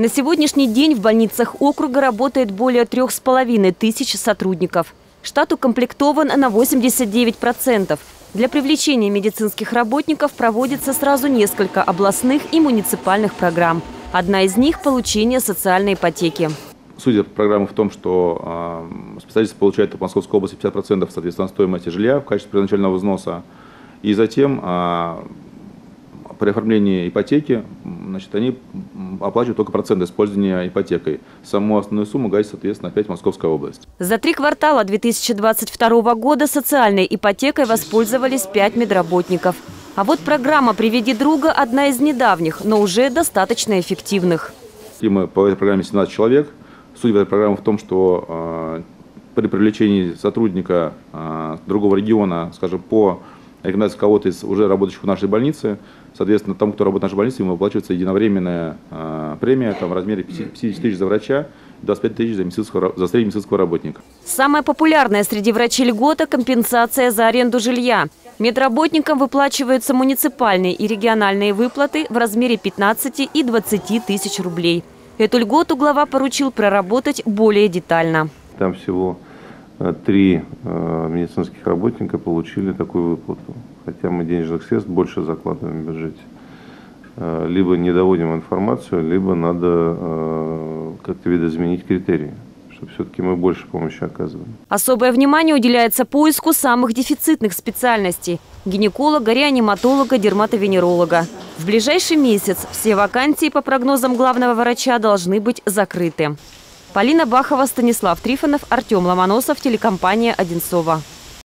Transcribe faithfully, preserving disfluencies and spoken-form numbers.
На сегодняшний день в больницах округа работает более трех с половиной тысяч сотрудников. Штат укомплектован на восемьдесят девять процентов. Для привлечения медицинских работников проводится сразу несколько областных и муниципальных программ. Одна из них – получение социальной ипотеки. Суть программы в том, что э, специалисты получают в Московской области пятьдесят процентов соответственно стоимости жилья в качестве первоначального взноса. И затем э, при оформлении ипотеки, значит, они оплачивают только процент использования ипотекой. Саму основную сумму гасит, соответственно, опять Московская область. За три квартала две тысячи двадцать второго года социальной ипотекой воспользовались пять медработников. А вот программа «Приведи друга» – одна из недавних, но уже достаточно эффективных. И мы по этой программе семнадцать человек. Суть этой программы в том, что э, при привлечении сотрудника э, другого региона, скажем, по рекомендации кого-то из уже работающих в нашей больнице, соответственно, тому, кто работает в нашей больнице, ему выплачивается единовременная э, премия там, в размере пятьдесят тысяч за врача, двадцать пять тысяч за, за среднего медицинского работника. Самая популярная среди врачей льгота – компенсация за аренду жилья. Медработникам выплачиваются муниципальные и региональные выплаты в размере пятнадцати и двадцати тысяч рублей. Эту льготу глава поручил проработать более детально. Там всего три э, медицинских работника получили такую выплату. Хотя мы денежных средств больше закладываем в бюджете. Э, либо не доводим информацию, либо надо э, как-то видоизменить критерии, чтобы все-таки мы больше помощи оказываем. Особое внимание уделяется поиску самых дефицитных специальностей – гинеколога, реаниматолога, дерматовенеролога. В ближайший месяц все вакансии, по прогнозам главного врача, должны быть закрыты. Полина Бахова, Станислав Трифонов, Артем Ломоносов, телекомпания «Одинцово».